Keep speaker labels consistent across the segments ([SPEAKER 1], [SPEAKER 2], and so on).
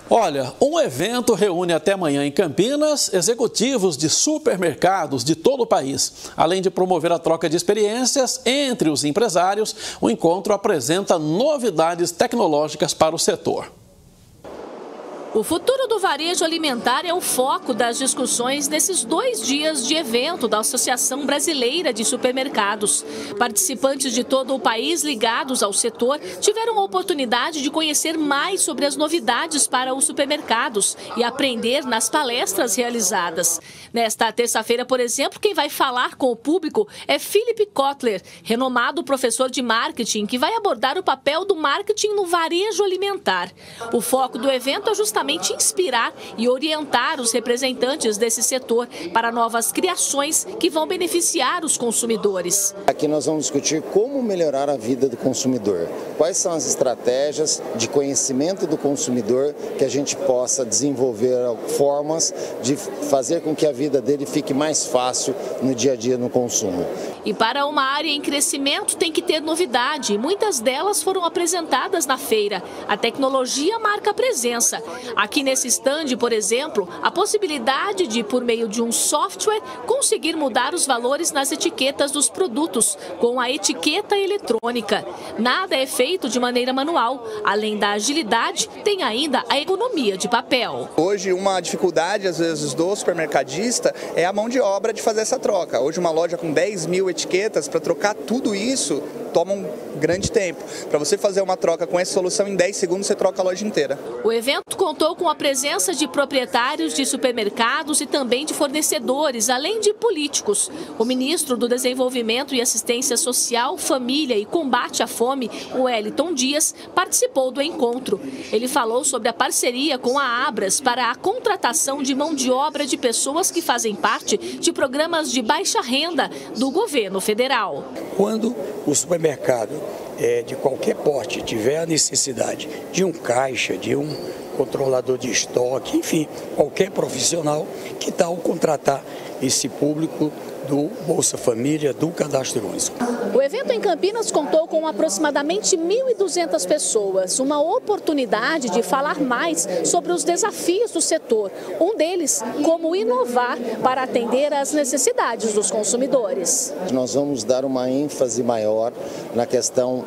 [SPEAKER 1] Olha, um evento reúne até amanhã em Campinas executivos de supermercados de todo o país. Além de promover a troca de experiências entre os empresários, o encontro apresenta novidades tecnológicas para o setor.
[SPEAKER 2] O futuro do varejo alimentar é o foco das discussões nesses 2 dias de evento da Associação Brasileira de Supermercados. Participantes de todo o país ligados ao setor tiveram a oportunidade de conhecer mais sobre as novidades para os supermercados e aprender nas palestras realizadas. Nesta terça-feira, por exemplo, quem vai falar com o público é Philip Kotler, renomado professor de marketing, que vai abordar o papel do marketing no varejo alimentar. O foco do evento é justamente inspirar e orientar os representantes desse setor para novas criações que vão beneficiar os consumidores.
[SPEAKER 3] Aqui nós vamos discutir como melhorar a vida do consumidor. Quais são as estratégias de conhecimento do consumidor que a gente possa desenvolver formas de fazer com que a vida dele fique mais fácil no dia a dia no consumo.
[SPEAKER 2] E para uma área em crescimento tem que ter novidade, e muitas delas foram apresentadas na feira. A tecnologia marca a presença. Aqui nesse estande, por exemplo, a possibilidade de, por meio de um software, conseguir mudar os valores nas etiquetas dos produtos, com a etiqueta eletrônica. Nada é feito de maneira manual. Além da agilidade, tem ainda a economia de papel.
[SPEAKER 4] Hoje, uma dificuldade, às vezes, do supermercadista é a mão de obra de fazer essa troca. Hoje, uma loja com 10 mil etiquetas, para trocar tudo isso, toma um grande tempo. Para você fazer uma troca com essa solução, em 10 segundos você troca a loja inteira.
[SPEAKER 2] O evento contou com a presença de proprietários de supermercados e também de fornecedores, além de políticos. O ministro do Desenvolvimento e Assistência Social, Família e Combate à Fome, Wellington Dias, participou do encontro. Ele falou sobre a parceria com a Abras para a contratação de mão de obra de pessoas que fazem parte de programas de baixa renda do governo federal.
[SPEAKER 5] Quando o supermercado de qualquer porte tiver a necessidade de um caixa, de um controlador de estoque, enfim, qualquer profissional, que tal contratar esse público do Bolsa Família, do Cadastro Único.
[SPEAKER 2] O evento em Campinas contou com aproximadamente 1.200 pessoas, uma oportunidade de falar mais sobre os desafios do setor. Um deles, como inovar para atender às necessidades dos consumidores.
[SPEAKER 3] Nós vamos dar uma ênfase maior na questão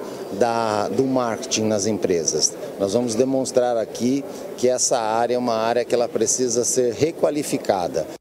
[SPEAKER 3] do marketing nas empresas. Nós vamos demonstrar aqui que essa área é uma área que ela precisa ser requalificada.